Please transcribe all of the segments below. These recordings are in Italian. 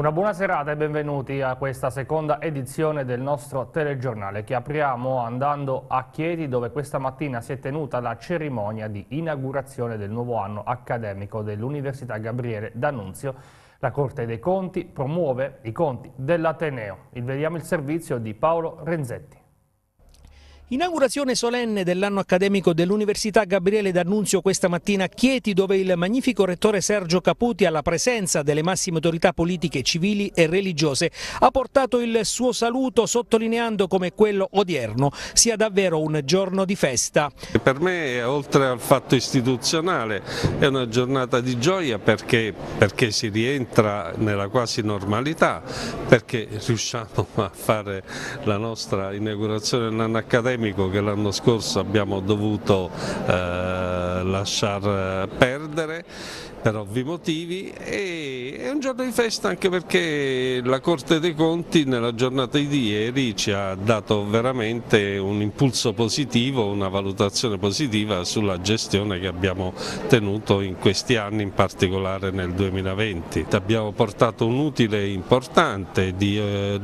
Una buona serata e benvenuti a questa seconda edizione del nostro telegiornale che apriamo andando a Chieti, dove questa mattina si è tenuta la cerimonia di inaugurazione del nuovo anno accademico dell'Università Gabriele D'Annunzio. La Corte dei Conti promuove i conti dell'Ateneo. Vediamo il servizio di Paolo Renzetti. Inaugurazione solenne dell'anno accademico dell'Università Gabriele D'Annunzio questa mattina a Chieti, dove il magnifico rettore Sergio Caputi, alla presenza delle massime autorità politiche, civili e religiose, ha portato il suo saluto sottolineando come quello odierno sia davvero un giorno di festa. Per me, oltre al fatto istituzionale, è una giornata di gioia perché si rientra nella quasi normalità, perché riusciamo a fare la nostra inaugurazione dell'anno accademico che l'anno scorso abbiamo dovuto lasciar perdere per ovvi motivi, e è un giorno di festa anche perché la Corte dei Conti nella giornata di ieri ci ha dato veramente un impulso positivo, una valutazione positiva sulla gestione che abbiamo tenuto in questi anni, in particolare nel 2020. Abbiamo portato un utile importante di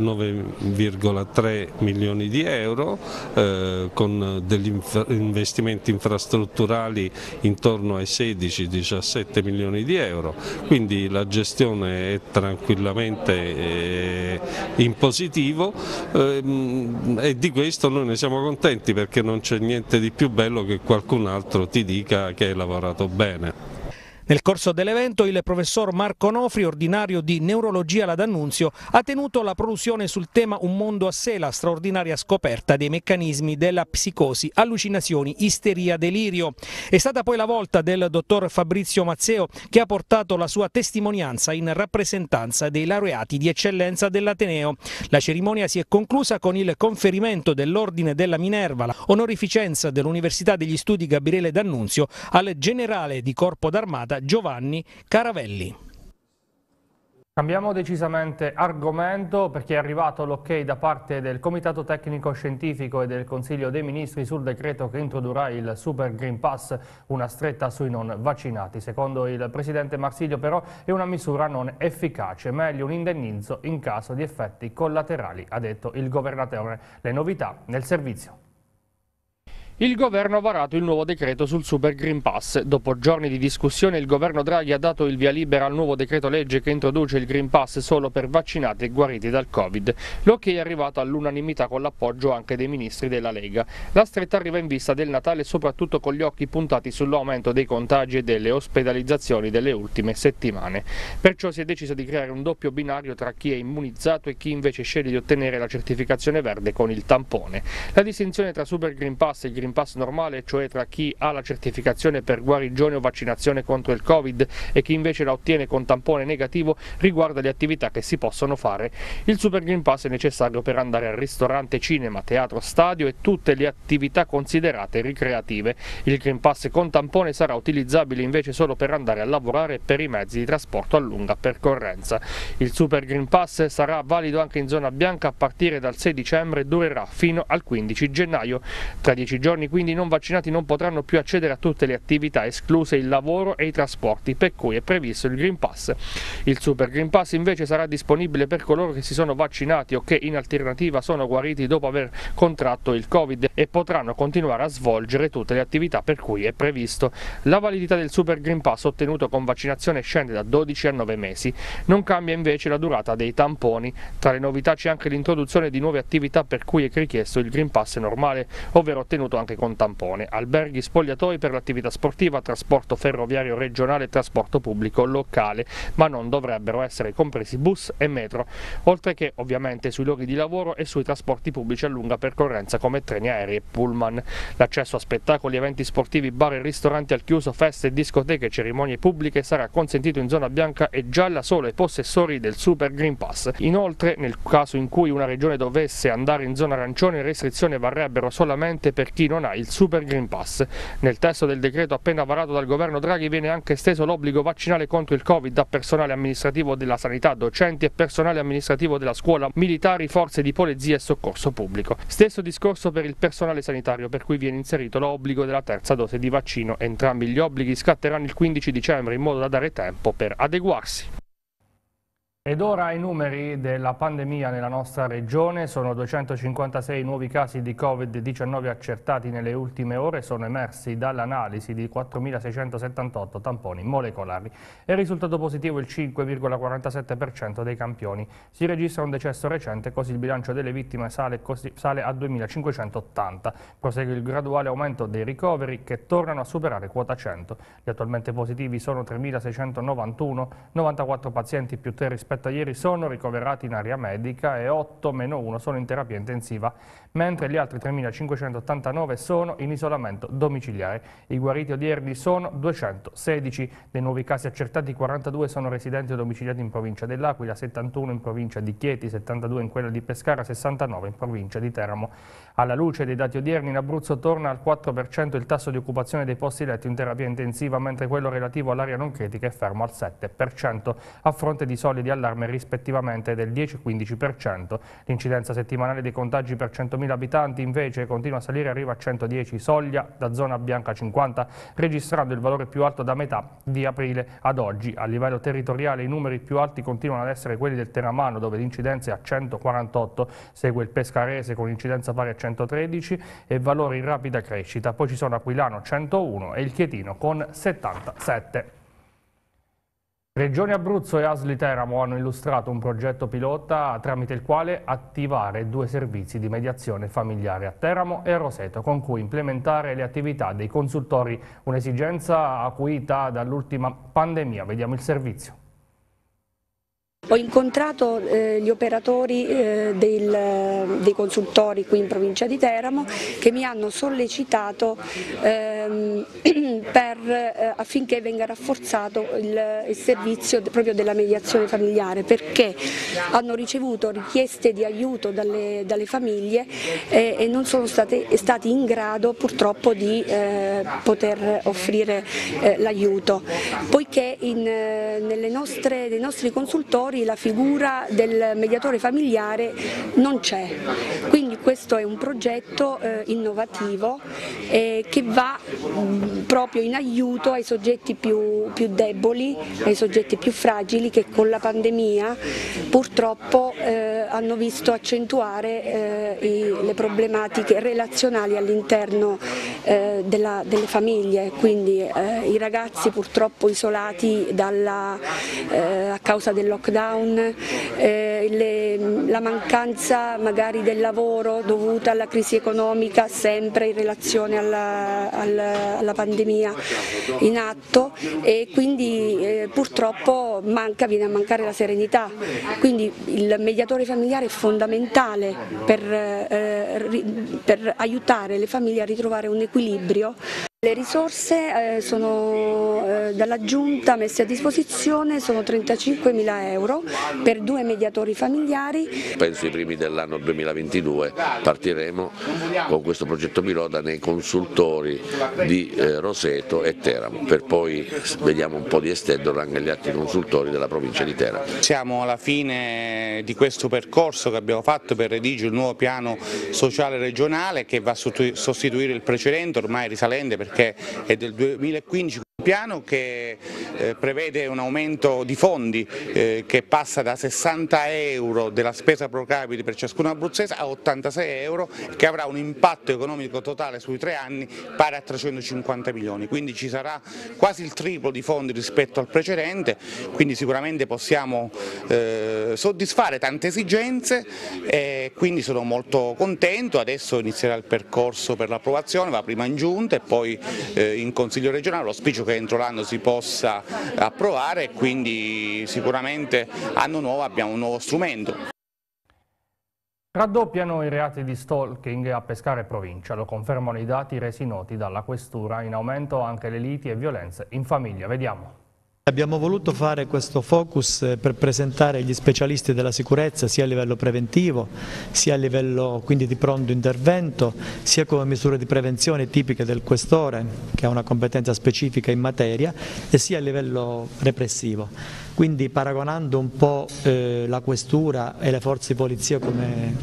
9,3 milioni di euro con degli investimenti infrastrutturali intorno ai 16-17 milioni di euro, quindi la gestione è tranquillamente in positivo e di questo noi ne siamo contenti, perché non c'è niente di più bello che qualcun altro ti dica che hai lavorato bene. Nel corso dell'evento il professor Marco Nofri, ordinario di neurologia alla D'Annunzio, ha tenuto la prolusione sul tema Un mondo a sé, la straordinaria scoperta dei meccanismi della psicosi, allucinazioni, isteria, delirio. È stata poi la volta del dottor Fabrizio Mazzeo, che ha portato la sua testimonianza in rappresentanza dei laureati di eccellenza dell'Ateneo. La cerimonia si è conclusa con il conferimento dell'Ordine della Minerva, onorificenza dell'Università degli Studi Gabriele D'Annunzio, al generale di Corpo d'Armata Giovanni Caravelli. Cambiamo decisamente argomento, perché è arrivato l'ok da parte del Comitato Tecnico Scientifico e del Consiglio dei Ministri sul decreto che introdurrà il Super Green Pass, una stretta sui non vaccinati. Secondo il Presidente Marsilio però è una misura non efficace, meglio un indennizzo in caso di effetti collaterali, ha detto il Governatore. Le novità nel servizio. Il governo ha varato il nuovo decreto sul Super Green Pass. Dopo giorni di discussione, il governo Draghi ha dato il via libera al nuovo decreto legge che introduce il Green Pass solo per vaccinati e guariti dal Covid. L'ok è arrivato all'unanimità con l'appoggio anche dei ministri della Lega. La stretta arriva in vista del Natale, soprattutto con gli occhi puntati sull'aumento dei contagi e delle ospedalizzazioni delle ultime settimane. Perciò si è deciso di creare un doppio binario tra chi è immunizzato e chi invece sceglie di ottenere la certificazione verde con il tampone. La distinzione tra Super Green Pass e Green Pass normale, cioè tra chi ha la certificazione per guarigione o vaccinazione contro il Covid e chi invece la ottiene con tampone negativo, riguarda le attività che si possono fare. Il Super Green Pass è necessario per andare al ristorante, cinema, teatro, stadio e tutte le attività considerate ricreative. Il Green Pass con tampone sarà utilizzabile invece solo per andare a lavorare e per i mezzi di trasporto a lunga percorrenza. Il Super Green Pass sarà valido anche in zona bianca a partire dal 6 dicembre e durerà fino al 15 gennaio. Tra 10 giorni quindi i non vaccinati non potranno più accedere a tutte le attività, escluse il lavoro e i trasporti, per cui è previsto il Green Pass. Il Super Green Pass invece sarà disponibile per coloro che si sono vaccinati o che in alternativa sono guariti dopo aver contratto il Covid e potranno continuare a svolgere tutte le attività per cui è previsto. La validità del Super Green Pass ottenuto con vaccinazione scende da 12 a 9 mesi. Non cambia invece la durata dei tamponi. Tra le novità c'è anche l'introduzione di nuove attività per cui è richiesto il Green Pass normale, ovvero ottenuto anche con tampone: alberghi, spogliatoi per l'attività sportiva, trasporto ferroviario regionale e trasporto pubblico locale, ma non dovrebbero essere compresi bus e metro, oltre che ovviamente sui luoghi di lavoro e sui trasporti pubblici a lunga percorrenza come treni aerei e pullman. L'accesso a spettacoli, eventi sportivi, bar e ristoranti al chiuso, feste, discoteche e cerimonie pubbliche sarà consentito in zona bianca e gialla solo ai possessori del Super Green Pass. Inoltre, nel caso in cui una regione dovesse andare in zona arancione, restrizioni varrebbero solamente per chi non ha il Super Green Pass. Nel testo del decreto appena varato dal governo Draghi viene anche esteso l'obbligo vaccinale contro il Covid a personale amministrativo della sanità, docenti e personale amministrativo della scuola, militari, forze di polizia e soccorso pubblico. Stesso discorso per il personale sanitario, per cui viene inserito l'obbligo della terza dose di vaccino. Entrambi gli obblighi scatteranno il 15 dicembre in modo da dare tempo per adeguarsi. Ed ora i numeri della pandemia nella nostra regione. Sono 256 nuovi casi di Covid-19 accertati nelle ultime ore, sono emersi dall'analisi di 4.678 tamponi molecolari. È risultato positivo il 5,47% dei campioni. Si registra un decesso recente, così il bilancio delle vittime sale a 2.580. Prosegue il graduale aumento dei ricoveri che tornano a superare quota 100. Gli attualmente positivi sono 3.691, 94 pazienti più 3 rispetto a ieri sono ricoverati in area medica e 8-1 sono in terapia intensiva, mentre gli altri 3.589 sono in isolamento domiciliare. I guariti odierni sono 216. Dei nuovi casi accertati, 42 sono residenti o domiciliati in provincia dell'Aquila, 71 in provincia di Chieti, 72 in quella di Pescara, 69 in provincia di Teramo. Alla luce dei dati odierni, in Abruzzo torna al 4% il tasso di occupazione dei posti letti in terapia intensiva, mentre quello relativo all'area non critica è fermo al 7%, a fronte di solidi allarmi rispettivamente del 10 e 15%. L'incidenza settimanale dei contagi per 100.000 abitanti invece continua a salire, arriva a 110, soglia da zona bianca 50, registrando il valore più alto da metà di aprile ad oggi. A livello territoriale i numeri più alti continuano ad essere quelli del Teramano, dove l'incidenza è a 148, segue il Pescarese con incidenza pari a 113 e valori in rapida crescita, poi ci sono Aquilano 101 e il Chietino con 77. Regione Abruzzo e ASL Teramo hanno illustrato un progetto pilota tramite il quale attivare 2 servizi di mediazione familiare a Teramo e a Roseto, con cui implementare le attività dei consultori, un'esigenza acuita dall'ultima pandemia. Vediamo il servizio. Ho incontrato gli operatori dei consultori qui in provincia di Teramo che mi hanno sollecitato affinché venga rafforzato il servizio proprio della mediazione familiare, perché hanno ricevuto richieste di aiuto dalle famiglie e non sono stati in grado purtroppo di poter offrire l'aiuto, poiché nei nostri consultori la figura del mediatore familiare non c'è. Quindi questo è un progetto innovativo che va proprio in aiuto ai soggetti più deboli, ai soggetti più fragili che con la pandemia purtroppo hanno visto accentuare le problematiche relazionali all'interno delle famiglie, quindi i ragazzi purtroppo isolati a causa del lockdown, la mancanza magari del lavoro dovuta alla crisi economica sempre in relazione alla pandemia in atto, e quindi purtroppo viene a mancare la serenità. Quindi il mediatore familiare è fondamentale per aiutare le famiglie a ritrovare un equilibrio. Le risorse sono dalla Giunta messe a disposizione, sono 35.000 euro per 2 mediatori familiari. Penso i primi dell'anno 2022 partiremo con questo progetto pilota nei consultori di Roseto e Teramo, per poi vediamo un po' di estenderlo anche agli altri consultori della provincia di Teramo. Siamo alla fine di questo percorso che abbiamo fatto per redigere il nuovo piano sociale regionale che va a sostituire il precedente, ormai risalente perché è del 2015. Piano che prevede un aumento di fondi che passa da 60 euro della spesa pro capite per ciascuno abruzzese a 86 euro, che avrà un impatto economico totale sui 3 anni pari a 350 milioni, quindi ci sarà quasi il triplo di fondi rispetto al precedente, quindi sicuramente possiamo soddisfare tante esigenze e quindi sono molto contento. Adesso inizierà il percorso per l'approvazione, va prima in giunta e poi in Consiglio regionale, l'auspicio che entro l'anno si possa approvare e quindi sicuramente anno nuovo abbiamo un nuovo strumento. Raddoppiano i reati di stalking a Pescara e provincia, lo confermano i dati resi noti dalla Questura, in aumento anche le liti e violenze in famiglia. Vediamo. Abbiamo voluto fare questo focus per presentare gli specialisti della sicurezza sia a livello preventivo, sia a livello quindi di pronto intervento, sia come misure di prevenzione tipiche del questore, che ha una competenza specifica in materia, e sia a livello repressivo. Quindi paragonando un po' la questura e le forze di polizia come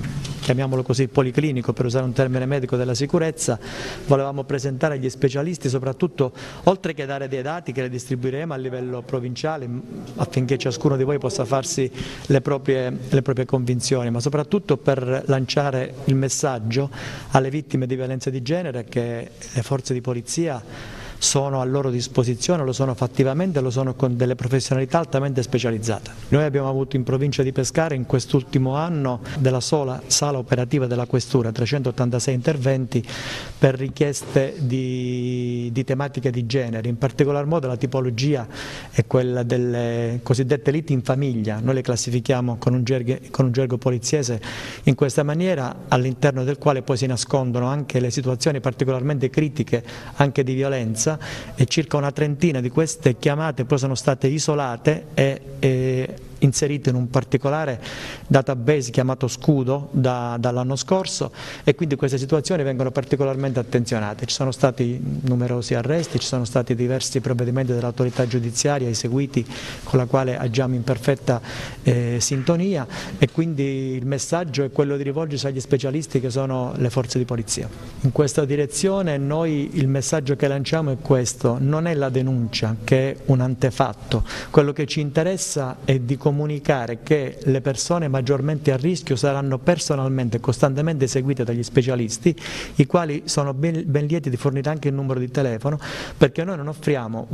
chiamiamolo così, policlinico, per usare un termine medico, della sicurezza. Volevamo presentare agli specialisti, soprattutto, oltre che dare dei dati che li distribuiremo a livello provinciale affinché ciascuno di voi possa farsi le proprie convinzioni, ma soprattutto per lanciare il messaggio alle vittime di violenza di genere che le forze di polizia sono a loro disposizione, lo sono fattivamente, lo sono con delle professionalità altamente specializzate. Noi abbiamo avuto in provincia di Pescara in quest'ultimo anno, della sola sala operativa della Questura, 386 interventi per richieste di tematiche di genere, in particolar modo la tipologia è quella delle cosiddette liti in famiglia. Noi le classifichiamo con un gergo poliziese in questa maniera, all'interno del quale poi si nascondono anche le situazioni particolarmente critiche anche di violenza, e circa una trentina di queste chiamate poi sono state isolate e inserite in un particolare database chiamato Scudo dall'anno scorso, e quindi queste situazioni vengono particolarmente attenzionate. Ci sono stati numerosi arresti, ci sono stati diversi provvedimenti dell'autorità giudiziaria eseguiti con la quale agiamo in perfetta sintonia, e quindi il messaggio è quello di rivolgersi agli specialisti che sono le forze di polizia. In questa direzione noi il messaggio che lanciamo è questo: non è la denuncia che è un antefatto, quello che ci interessa è di comunicare che le persone maggiormente a rischio saranno personalmente e costantemente seguite dagli specialisti, i quali sono ben lieti di fornire anche il numero di telefono, perché noi non offriamo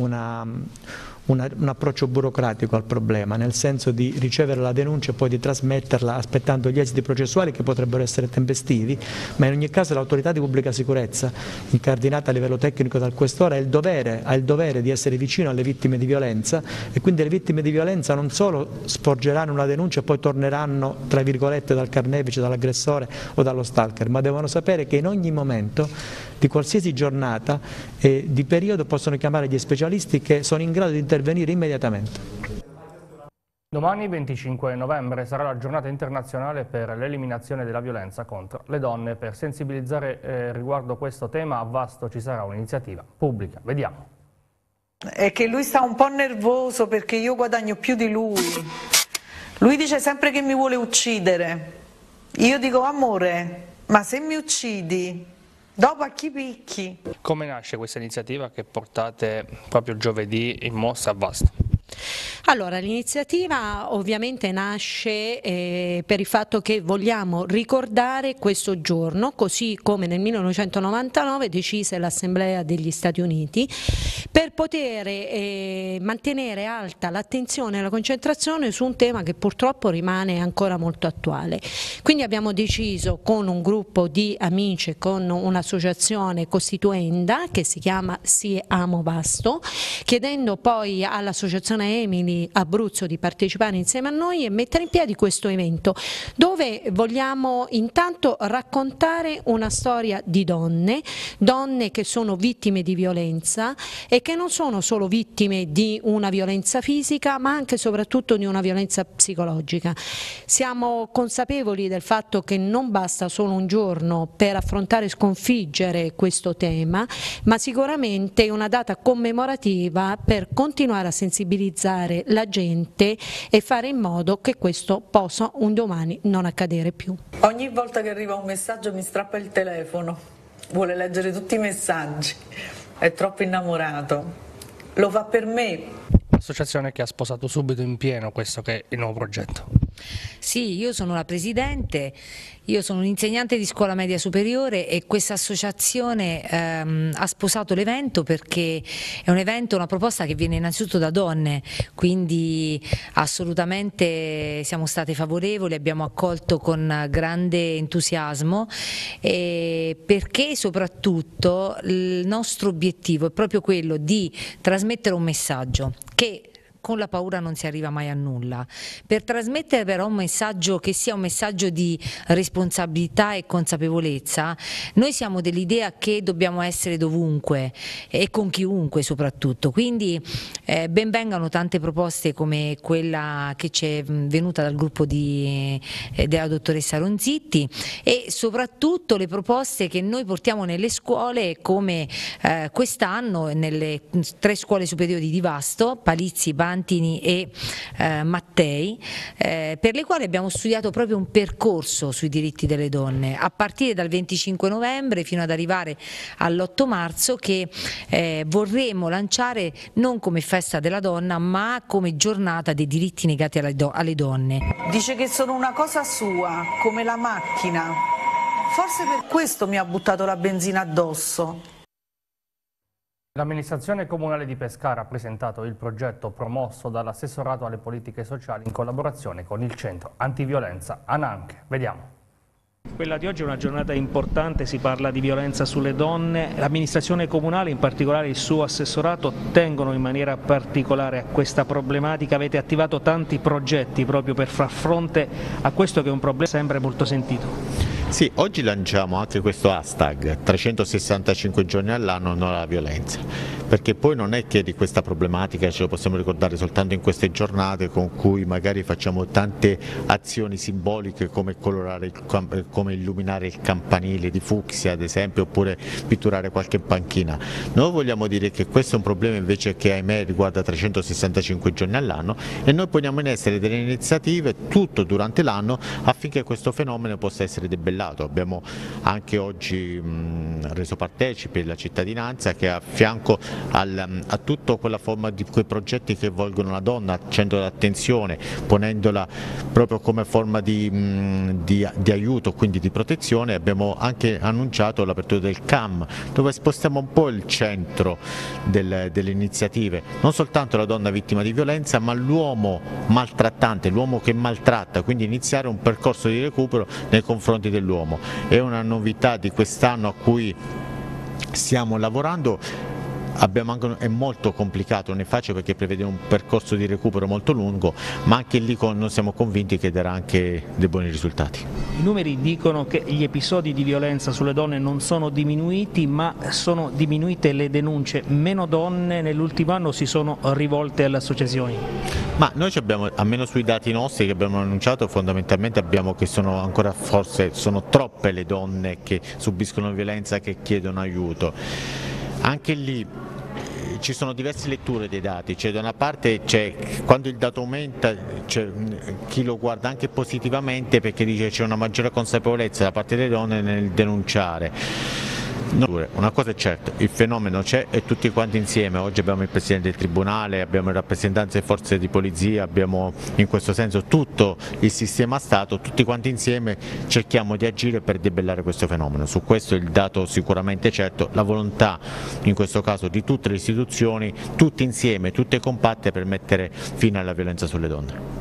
un approccio burocratico al problema, nel senso di ricevere la denuncia e poi di trasmetterla aspettando gli esiti processuali che potrebbero essere tempestivi, ma in ogni caso l'autorità di pubblica sicurezza, incardinata a livello tecnico dal questore, ha il dovere di essere vicino alle vittime di violenza, e quindi le vittime di violenza non solo sporgeranno una denuncia e poi torneranno tra virgolette dal carnefice, dall'aggressore o dallo stalker, ma devono sapere che in ogni momento di qualsiasi giornata e di periodo possono chiamare gli specialisti che sono in grado di intervenire immediatamente. Domani 25 novembre sarà la giornata internazionale per l'eliminazione della violenza contro le donne. Per sensibilizzare riguardo questo tema a Vasto ci sarà un'iniziativa pubblica. Vediamo. È che lui sta un po' nervoso perché io guadagno più di lui. Lui dice sempre che mi vuole uccidere. Io dico: amore, ma se mi uccidi, dopo a chi picchi? Come nasce questa iniziativa che portate proprio giovedì in mostra a Vasto? Allora, l'iniziativa ovviamente nasce per il fatto che vogliamo ricordare questo giorno, così come nel 1999 decise l'Assemblea degli Stati Uniti, per poter mantenere alta l'attenzione e la concentrazione su un tema che purtroppo rimane ancora molto attuale. Quindi abbiamo deciso, con un gruppo di amici, con un'associazione costituenda che si chiama Sì Amo Vasto, chiedendo poi all'associazione Emili Abruzzo di partecipare insieme a noi e mettere in piedi questo evento, dove vogliamo intanto raccontare una storia di donne che sono vittime di violenza e che non sono solo vittime di una violenza fisica, ma anche e soprattutto di una violenza psicologica. Siamo consapevoli del fatto che non basta solo un giorno per affrontare e sconfiggere questo tema, ma sicuramente è una data commemorativa per continuare a sensibilizzare la gente e fare in modo che questo possa un domani non accadere più. Ogni volta che arriva un messaggio mi strappa il telefono, vuole leggere tutti i messaggi, è troppo innamorato, lo fa per me. L'associazione che ha sposato subito in pieno questo che è il nuovo progetto. Sì, io sono la presidente, io sono un'insegnante di scuola media superiore e questa associazione ha sposato l'evento perché è un evento, una proposta che viene innanzitutto da donne, quindi assolutamente siamo state favorevoli, abbiamo accolto con grande entusiasmo perché soprattutto il nostro obiettivo è proprio quello di trasmettere un messaggio che con la paura non si arriva mai a nulla. Per trasmettere però un messaggio che sia un messaggio di responsabilità e consapevolezza, noi siamo dell'idea che dobbiamo essere dovunque e con chiunque soprattutto, quindi ben vengano tante proposte come quella che ci è venuta dal gruppo della dottoressa Ronzitti e soprattutto le proposte che noi portiamo nelle scuole come quest'anno nelle 3 scuole superiori di Vasto, Palizzi, Valentini e Mattei, per le quali abbiamo studiato proprio un percorso sui diritti delle donne, a partire dal 25 novembre fino ad arrivare all'8 marzo, che vorremmo lanciare non come festa della donna, ma come giornata dei diritti negati alle donne. Dice che sono una cosa sua, come la macchina. Forse per questo mi ha buttato la benzina addosso. L'amministrazione comunale di Pescara ha presentato il progetto promosso dall'assessorato alle politiche sociali in collaborazione con il centro antiviolenza Ananche. Vediamo. Quella di oggi è una giornata importante, si parla di violenza sulle donne. L'amministrazione comunale, in particolare il suo assessorato, tengono in maniera particolare a questa problematica. Avete attivato tanti progetti proprio per far fronte a questo che è un problema sempre molto sentito. Sì, oggi lanciamo anche questo hashtag 365 giorni all'anno non alla violenza, perché poi non è che di questa problematica ce lo possiamo ricordare soltanto in queste giornate con cui magari facciamo tante azioni simboliche come come illuminare il campanile di fucsia ad esempio, oppure pitturare qualche panchina. Noi vogliamo dire che questo è un problema invece che ahimè riguarda 365 giorni all'anno, e noi poniamo in essere delle iniziative tutto durante l'anno affinché questo fenomeno possa essere debellato. Abbiamo anche oggi reso partecipi la cittadinanza che a fianco a tutta quella forma di quei progetti che volgono la donna, al centro dell'attenzione, ponendola proprio come forma di aiuto, quindi di protezione, abbiamo anche annunciato l'apertura del CAM, dove spostiamo un po' il centro delle iniziative, non soltanto la donna vittima di violenza ma l'uomo maltrattante, l'uomo che maltratta, quindi iniziare un percorso di recupero nei confronti dell'uomo. È una novità di quest'anno a cui stiamo lavorando. È molto complicato, non è facile perché prevede un percorso di recupero molto lungo, ma anche lì noi siamo convinti che darà anche dei buoni risultati. I numeri dicono che gli episodi di violenza sulle donne non sono diminuiti, ma sono diminuite le denunce. Meno donne nell'ultimo anno si sono rivolte alle associazioni. Ma noi abbiamo, almeno sui dati nostri che abbiamo annunciato, fondamentalmente abbiamo che sono ancora forse sono troppe le donne che subiscono violenza, che chiedono aiuto. Anche lì ci sono diverse letture dei dati, cioè da una parte quando il dato aumenta c'è chi lo guarda anche positivamente perché dice c'è una maggiore consapevolezza da parte delle donne nel denunciare. Una cosa è certa, il fenomeno c'è e tutti quanti insieme, oggi abbiamo il Presidente del Tribunale, abbiamo le rappresentanze delle forze di polizia, abbiamo in questo senso tutto il sistema Stato, tutti quanti insieme cerchiamo di agire per debellare questo fenomeno. Su questo il dato sicuramente certo, la volontà in questo caso di tutte le istituzioni, tutte insieme, tutte compatte per mettere fine alla violenza sulle donne.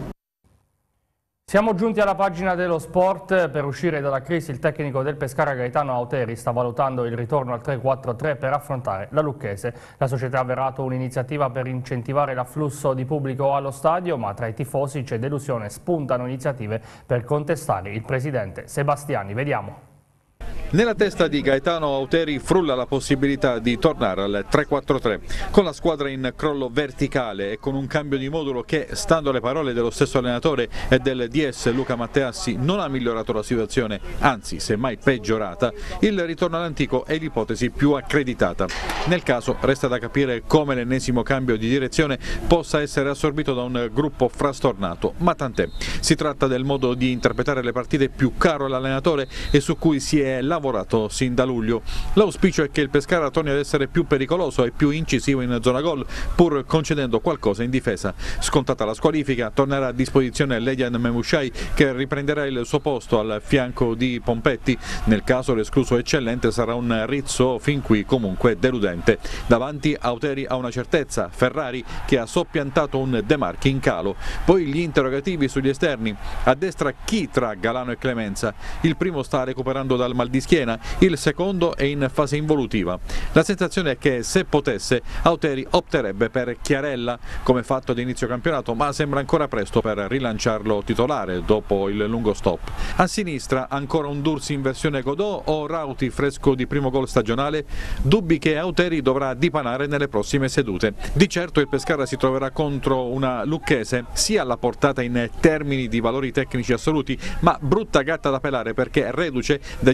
Siamo giunti alla pagina dello sport. Per uscire dalla crisi il tecnico del Pescara Gaetano Auteri sta valutando il ritorno al 3-4-3 per affrontare la Lucchese. La società ha avviato un'iniziativa per incentivare l'afflusso di pubblico allo stadio, ma tra i tifosi c'è delusione, spuntano iniziative per contestare il presidente Sebastiani. Vediamo. Nella testa di Gaetano Auteri frulla la possibilità di tornare al 3-4-3, con la squadra in crollo verticale e con un cambio di modulo che, stando alle parole dello stesso allenatore e del DS Luca Matteassi, non ha migliorato la situazione, anzi semmai peggiorata. Il ritorno all'antico è l'ipotesi più accreditata. Nel caso resta da capire come l'ennesimo cambio di direzione possa essere assorbito da un gruppo frastornato, ma tant'è. Si tratta del modo di interpretare le partite più caro all'allenatore e su cui si è lavorato sin da luglio. L'auspicio è che il Pescara torni ad essere più pericoloso e più incisivo in zona gol, pur concedendo qualcosa in difesa. Scontata la squalifica, tornerà a disposizione Ledian Memushai, che riprenderà il suo posto al fianco di Pompetti. Nel caso l'escluso eccellente sarà un Rizzo fin qui comunque deludente. Davanti Auteri ha una certezza, Ferrari, che ha soppiantato un De Marchi in calo. Poi gli interrogativi sugli esterni. A destra chi tra Galano e Clemenza? Il primo sta recuperando dal mal di schiena, il secondo è in fase involutiva. La sensazione è che se potesse Auteri opterebbe per Chiarella come fatto ad inizio campionato, ma sembra ancora presto per rilanciarlo titolare dopo il lungo stop. A sinistra ancora un Dursi in versione Godot o Rauti fresco di primo gol stagionale? Dubbi che Auteri dovrà dipanare nelle prossime sedute. Di certo il Pescara si troverà contro una Lucchese sia alla portata in termini di valori tecnici assoluti, ma brutta gatta da pelare perché reduce da 10 punti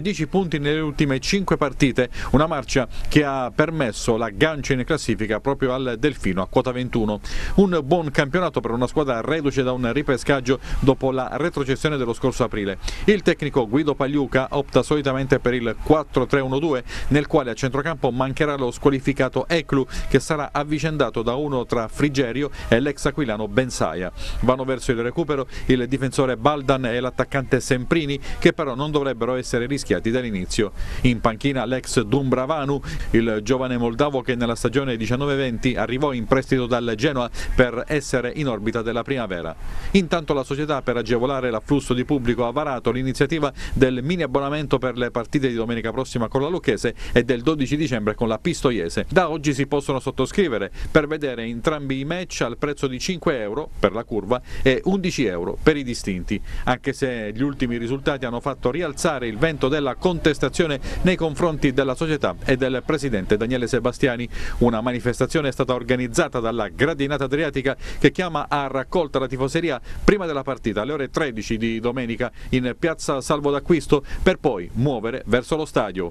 punti nelle ultime 5 partite, una marcia che ha permesso l'aggancio in classifica proprio al Delfino a quota 21. Un buon campionato per una squadra reduce da un ripescaggio dopo la retrocessione dello scorso aprile. Il tecnico Guido Pagliuca opta solitamente per il 4-3-1-2, nel quale a centrocampo mancherà lo squalificato Eclu, che sarà avvicendato da uno tra Frigerio e l'ex aquilano Bensaia. Vanno verso il recupero il difensore Baldan e l'attaccante Semprini, che però non dovrebbero essere rischiati dall'inizio. In panchina l'ex Dumbravanu, il giovane moldavo che nella stagione 19-20 arrivò in prestito dal Genoa per essere in orbita della primavera. Intanto la società, per agevolare l'afflusso di pubblico, ha varato l'iniziativa del mini abbonamento per le partite di domenica prossima con la Lucchese e del 12 dicembre con la Pistoiese. Da oggi si possono sottoscrivere per vedere entrambi i match al prezzo di 5 euro per la curva e 11 euro per i distinti, anche se gli ultimi risultati hanno fatto rialzare il vento della contestazione nei confronti della società e del presidente Daniele Sebastiani. Una manifestazione è stata organizzata dalla Gradinata Adriatica, che chiama a raccolta la tifoseria prima della partita alle ore 13 di domenica in piazza Salvo d'Acquisto, per poi muovere verso lo stadio.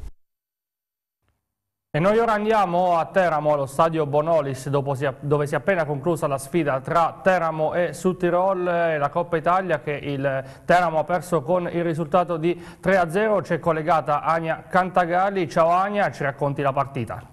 E noi ora andiamo a Teramo, allo stadio Bonolis, dove si è appena conclusa la sfida tra Teramo e Südtirol, la Coppa Italia che il Teramo ha perso con il risultato di 3-0. C'è collegata Ania Cantagalli. Ciao Ania, ci racconti la partita?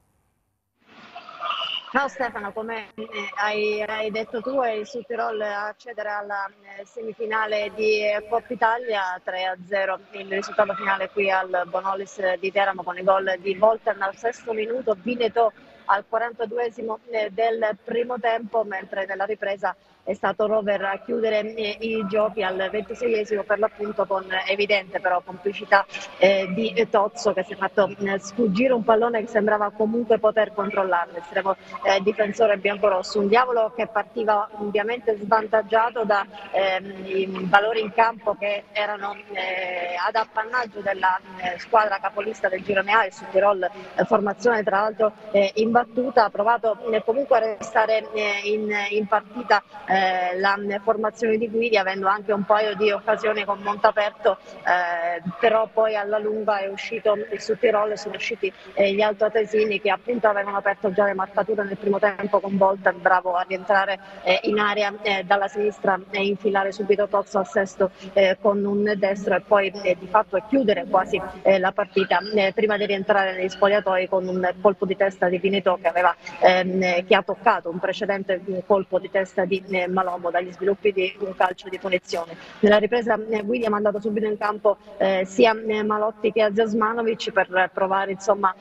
Ciao Stefano, come hai detto tu, è il Südtirol a accedere alla semifinale di Coppa Italia, 3-0 il risultato finale qui al Bonolis di Teramo, con i gol di Volten al 6° minuto, Binetò al 42esimo del primo tempo, mentre nella ripresa è stato Rover a chiudere i giochi al 26esimo, per l'appunto con evidente però complicità di Tozzo, che si è fatto sfuggire un pallone che sembrava comunque poter controllarlo. Estremo difensore biancorosso, un Diavolo che partiva ovviamente svantaggiato da i valori in campo che erano ad appannaggio della squadra capolista del girone A, il Südtirol, formazione tra l'altro imbattuta. Ha provato comunque a restare in partita la formazione di Guidi, avendo anche un paio di occasioni con Montaperto, però poi alla lunga è uscito il Südtirol, sono usciti gli altoatesini, che appunto avevano aperto già le marcature nel primo tempo, con Volten bravo a rientrare in area dalla sinistra e infilare subito Tozzo al 6° con un destro, e poi di fatto chiudere quasi la partita prima di rientrare negli spogliatoi con un colpo di testa di Binetò che ha toccato un precedente colpo di testa di Malomo dagli sviluppi di un calcio di punizione. Nella ripresa Guidi ha mandato subito in campo sia Malotti che Zazmanovic per provare insomma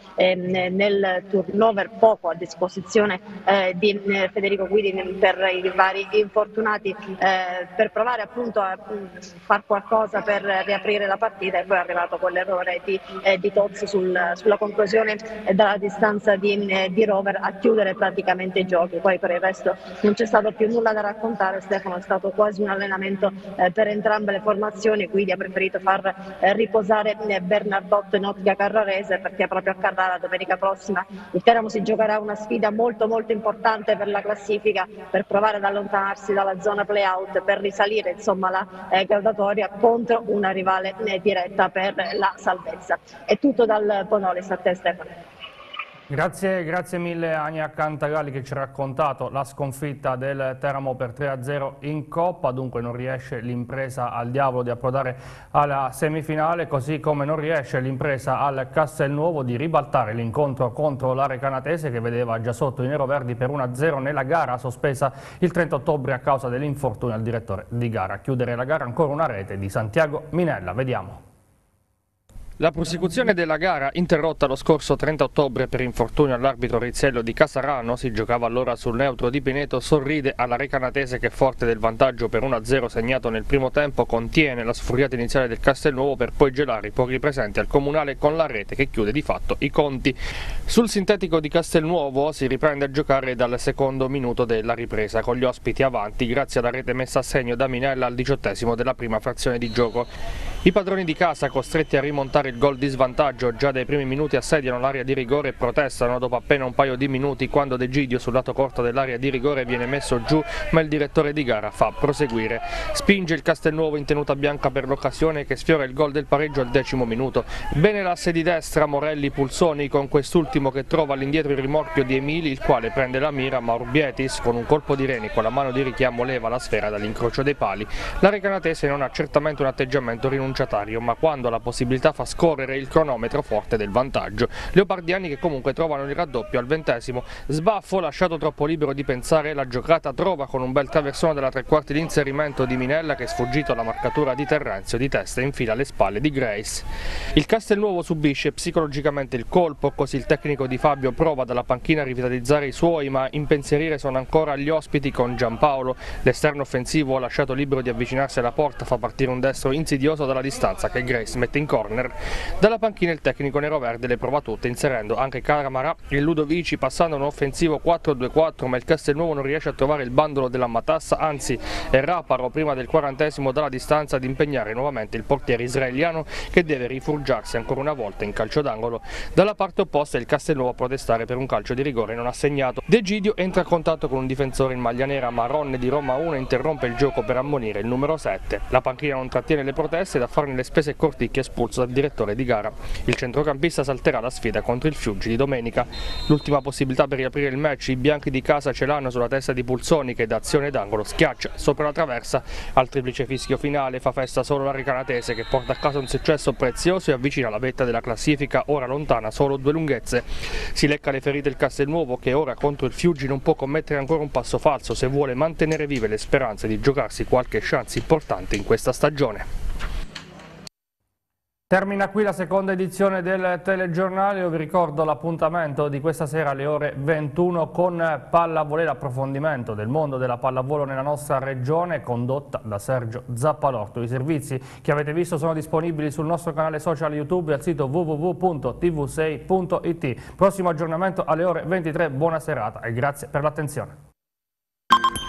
nel turnover poco a disposizione di Federico Guidi per i vari infortunati, per provare appunto a far qualcosa per riaprire la partita, e poi è arrivato quell'errore di Tozzo sulla conclusione dalla distanza di Rover a chiudere praticamente i giochi. Poi per il resto non c'è stato più nulla da raccontare, Stefano, è stato quasi un allenamento per entrambe le formazioni. Guidi ha preferito far riposare Bernardotto in ottica carrarese, perché proprio a Carrara domenica prossima il Teramo si giocherà una sfida molto importante per la classifica, per provare ad allontanarsi dalla zona play-out, per risalire insomma la graduatoria contro una rivale diretta per la salvezza. È tutto dal Bonolis, a te Stefano. Grazie mille Ania Cantagalli, che ci ha raccontato la sconfitta del Teramo per 3-0 in Coppa. Dunque non riesce l'impresa al Diavolo di approdare alla semifinale, così come non riesce l'impresa al Castelnuovo di ribaltare l'incontro contro l'Arecanatese, che vedeva già sotto i neroverdi per 1-0 nella gara sospesa il 30 ottobre a causa dell'infortunio al direttore di gara. A chiudere la gara ancora una rete di Santiago Minella, vediamo. La prosecuzione della gara, interrotta lo scorso 30 ottobre per infortunio all'arbitro Rizzello di Casarano, si giocava allora sul neutro di Pineto, sorride alla Recanatese che, forte del vantaggio per 1-0 segnato nel primo tempo, contiene la sfuriata iniziale del Castelnuovo per poi gelare i pochi presenti al Comunale con la rete che chiude di fatto i conti. Sul sintetico di Castelnuovo si riprende a giocare dal secondo minuto della ripresa, con gli ospiti avanti grazie alla rete messa a segno da Minella al 18° della prima frazione di gioco. I padroni di casa, costretti a rimontare il gol di svantaggio, già dai primi minuti assediano l'area di rigore e protestano dopo appena un paio di minuti, quando De Gidio sul lato corto dell'area di rigore viene messo giù, ma il direttore di gara fa proseguire. Spinge il Castelnuovo in tenuta bianca per l'occasione, che sfiora il gol del pareggio al 10° minuto. Bene l'asse di destra Morelli-Pulsoni, con quest'ultimo che trova all'indietro il rimorchio di Emili, il quale prende la mira, ma Urbietis con un colpo di reni con la mano di richiamo leva la sfera dall'incrocio dei pali. La recanatese non ha certamente un atteggiamento rinunciatario, ma quando la possibilità fa scorrere il cronometro forte del vantaggio. Leopardiani che comunque trovano il raddoppio al 20°. Sbaffo, lasciato troppo libero di pensare, la giocata trova con un bel traversone della tre quarti l'inserimento di Minella, che sfuggito alla marcatura di Terrenzio di testa infila alle spalle di Grace. Il Castelnuovo subisce psicologicamente il colpo, così il tecnico di Fabio prova dalla panchina a rivitalizzare i suoi, ma impensierire sono ancora gli ospiti con Giampaolo. L'esterno offensivo, lasciato libero di avvicinarsi alla porta, fa partire un destro insidioso dalla distanza che Grace mette in corner. Dalla panchina il tecnico neroverde le prova tutte, inserendo anche Caramarà e Ludovici, passando a un offensivo 4-2-4, ma il Castelnuovo non riesce a trovare il bandolo della matassa, anzi è Raparo prima del 40° dalla distanza ad impegnare nuovamente il portiere israeliano, che deve rifurgiarsi ancora una volta in calcio d'angolo. Dalla parte opposta il Castelnuovo a protestare per un calcio di rigore non assegnato. De Gidio entra a contatto con un difensore in maglia nera, ma Ronne di Roma 1 interrompe il gioco per ammonire il numero 7. La panchina non trattiene le proteste, da farne le spese Corticchi, espulso dal direttore di gara. Il centrocampista salterà la sfida contro il Fiuggi di domenica. L'ultima possibilità per riaprire il match, i bianchi di casa ce l'hanno sulla testa di Pulsoni, che da azione d'angolo schiaccia sopra la traversa. Al triplice fischio finale fa festa solo la recanatese, che porta a casa un successo prezioso e avvicina la vetta della classifica, ora lontana solo 2 lunghezze. Si lecca le ferite il Castelnuovo, che ora contro il Fiuggi non può commettere ancora un passo falso se vuole mantenere vive le speranze di giocarsi qualche chance importante in questa stagione. Termina qui la seconda edizione del telegiornale. Io vi ricordo l'appuntamento di questa sera alle ore 21 con Pallavolo, l'approfondimento del mondo della pallavolo nella nostra regione, condotta da Sergio Zappalorto. I servizi che avete visto sono disponibili sul nostro canale social YouTube e al sito www.tv6.it. Prossimo aggiornamento alle ore 23, buona serata e grazie per l'attenzione.